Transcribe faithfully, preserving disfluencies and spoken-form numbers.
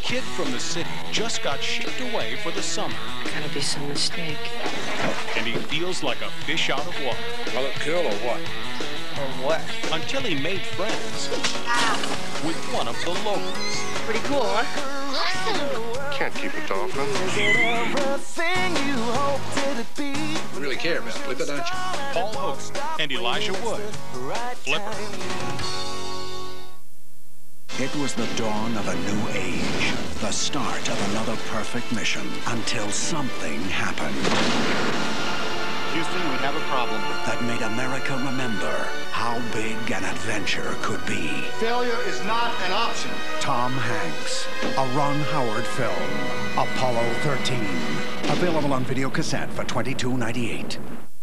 kid from the city just got shipped away for the summer. Gotta be some mistake. And he feels like a fish out of water. Well, a girl or what? Or what? Until he made friends with one of the locals. Pretty cool, huh? Can't keep it off, man. You really care about Flipper, don't you? Paul Hogan and Elijah Wood. Flipper. It was the dawn of a new age, the start of another perfect mission, until something happened. Houston, we have a problem. That made America remember how big an adventure could be. Failure is not an option. Tom Hanks, a Ron Howard film, Apollo thirteen. Available on video cassette for twenty-two ninety-eight.